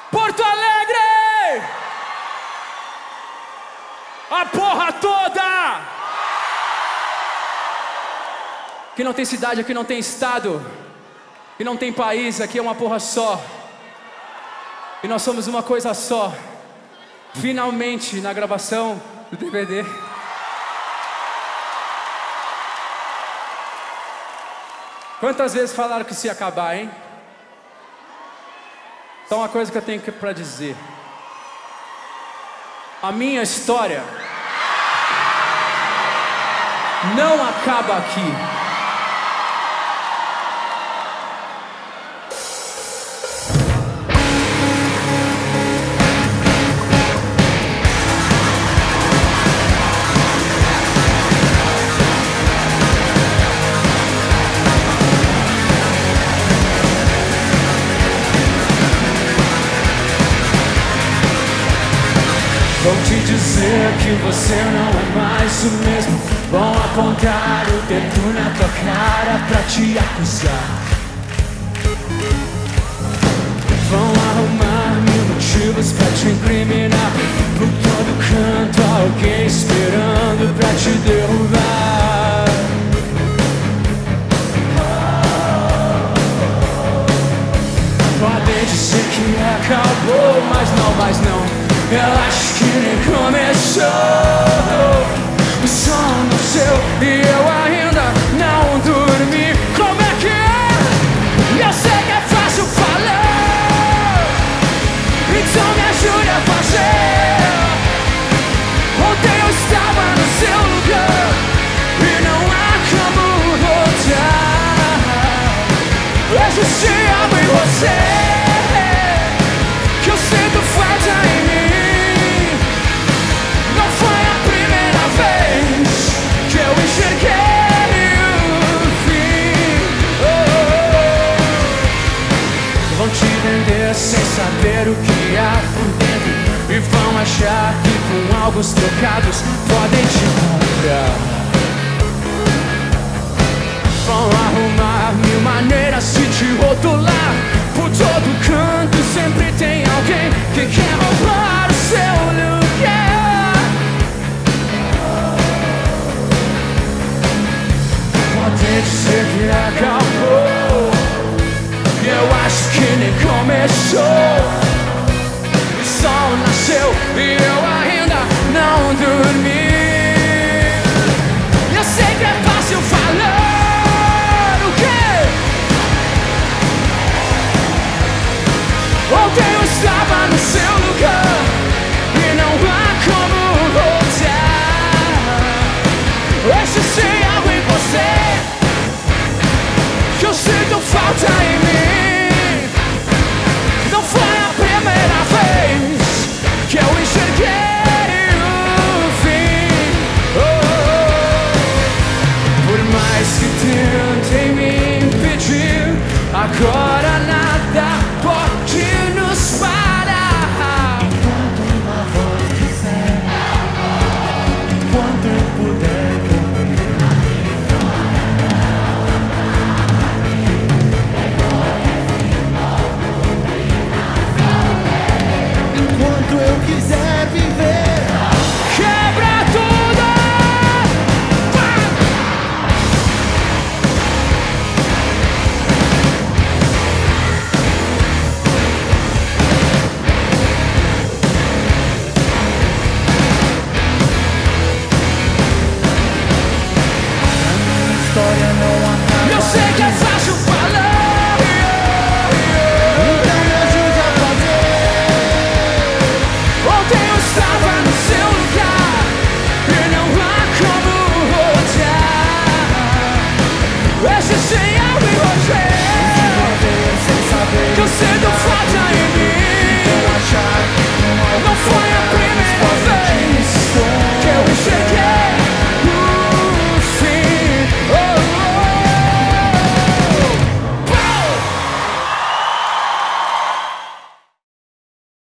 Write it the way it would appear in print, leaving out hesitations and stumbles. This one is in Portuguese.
Porto Alegre! A porra toda! Aqui não tem cidade, aqui não tem estado, aqui não tem país, aqui é uma porra só. E nós somos uma coisa só. Finalmente, na gravação do DVD. Quantas vezes falaram que isso ia acabar, hein? Só uma coisa que eu tenho pra dizer. A minha história não acaba aqui. Vão te dizer que você não é mais o mesmo. Vão apontar o dedo na tua cara pra te acusar. Vão arrumar mil motivos pra te incriminar. Por todo canto alguém esperando pra te derrubar. Podem dizer que acabou, mas não. Eu acho que nem começou. O som nasceu e eu ainda não dormi. Como é que é? Eu sei que é fácil falar, então me ajude a fazer. Ontem eu estava no seu lugar e não há como voltar. Hoje se amo em você, que eu sinto falta em mim. Sem saber o que há por dentro, e vão achar que com alguns trocados podem te comprar. Vão arrumar mil maneiras de te rotular. Por todo canto sempre tem alguém que quer roubar o seu lugar. Podem dizer que acabou, eu acho que nem começou. O sol nasceu e eu ainda não dormi.